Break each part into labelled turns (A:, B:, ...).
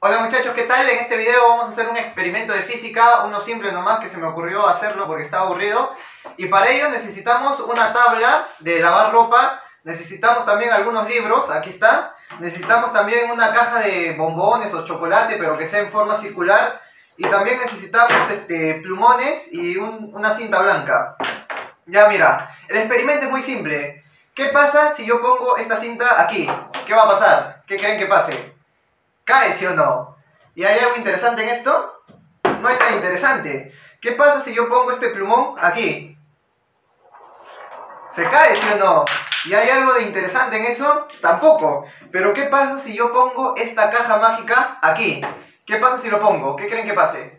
A: Hola muchachos, ¿qué tal? En este video vamos a hacer un experimento de física, uno simple nomás que se me ocurrió hacerlo porque estaba aburrido. Y para ello necesitamos una tabla de lavar ropa, necesitamos también algunos libros, aquí está. Necesitamos también una caja de bombones o chocolate, pero que sea en forma circular. Y también necesitamos plumones y una cinta blanca. Ya mira, el experimento es muy simple. ¿Qué pasa si yo pongo esta cinta aquí? ¿Qué va a pasar? ¿Qué creen que pase? ¿Cae, sí o no? ¿Y hay algo interesante en esto? No hay nada interesante. ¿Qué pasa si yo pongo este plumón aquí? ¿Se cae, sí o no? ¿Y hay algo de interesante en eso? Tampoco. Pero ¿qué pasa si yo pongo esta caja mágica aquí? ¿Qué pasa si lo pongo? ¿Qué creen que pase?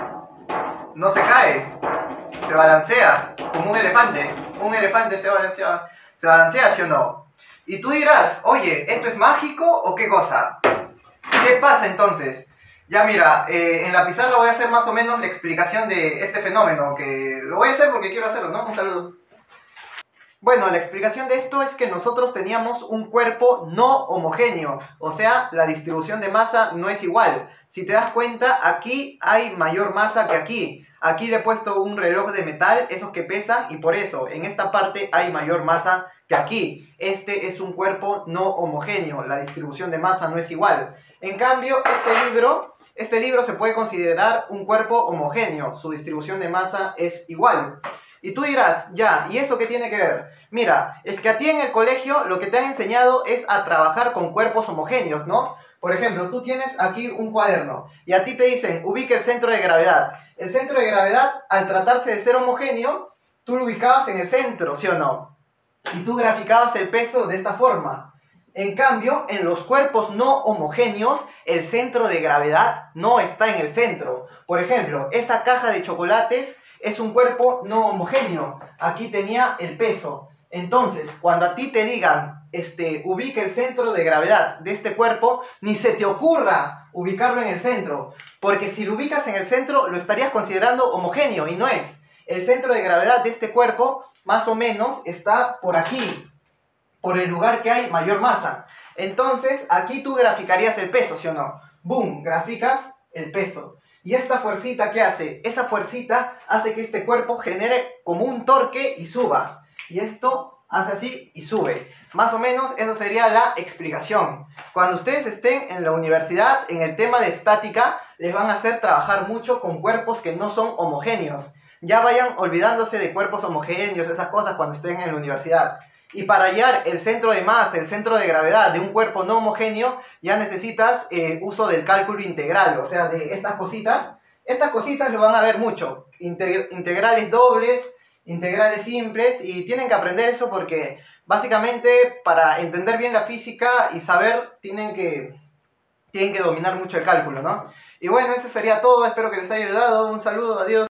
A: No se cae. Se balancea, como un elefante. Un elefante se balancea. ¿Se balancea, sí o no? Y tú dirás, oye, ¿esto es mágico o qué cosa? ¿Qué pasa entonces? Ya mira, en la pizarra voy a hacer más o menos la explicación de este fenómeno, que lo voy a hacer porque quiero hacerlo, ¿no? Un saludo. Bueno, la explicación de esto es que nosotros teníamos un cuerpo no homogéneo, o sea, la distribución de masa no es igual. Si te das cuenta, aquí hay mayor masa que aquí. Aquí le he puesto un reloj de metal, esos que pesan, y por eso en esta parte hay mayor masa que aquí. Este es un cuerpo no homogéneo, la distribución de masa no es igual. En cambio, este libro se puede considerar un cuerpo homogéneo, su distribución de masa es igual. Y tú dirás, ya, ¿y eso qué tiene que ver? Mira, es que a ti en el colegio lo que te han enseñado es a trabajar con cuerpos homogéneos, ¿no? Por ejemplo, tú tienes aquí un cuaderno y a ti te dicen, ubica el centro de gravedad. El centro de gravedad, al tratarse de ser homogéneo, tú lo ubicabas en el centro, ¿sí o no? Y tú graficabas el peso de esta forma. En cambio, en los cuerpos no homogéneos, el centro de gravedad no está en el centro. Por ejemplo, esta caja de chocolates es un cuerpo no homogéneo. Aquí tenía el peso. Entonces, cuando a ti te digan, ubica el centro de gravedad de este cuerpo, ni se te ocurra ubicarlo en el centro. Porque si lo ubicas en el centro, lo estarías considerando homogéneo y no es. El centro de gravedad de este cuerpo, más o menos, está por aquí, por el lugar que hay mayor masa. Entonces, aquí tú graficarías el peso, ¿sí o no? ¡Boom! Graficas el peso. ¿Y esta fuercita qué hace? Esa fuercita hace que este cuerpo genere como un torque y suba. Y esto hace así y sube. Más o menos eso sería la explicación. Cuando ustedes estén en la universidad, en el tema de estática, les van a hacer trabajar mucho con cuerpos que no son homogéneos. Ya vayan olvidándose de cuerpos homogéneos, esas cosas cuando estén en la universidad. Y para hallar el centro de masa, el centro de gravedad de un cuerpo no homogéneo, ya necesitas uso del cálculo integral, o sea, de estas cositas. Estas cositas lo van a ver mucho, integrales dobles, integrales simples, y tienen que aprender eso porque básicamente para entender bien la física y saber, tienen que dominar mucho el cálculo, ¿no? Y bueno, eso sería todo, espero que les haya ayudado, un saludo, adiós.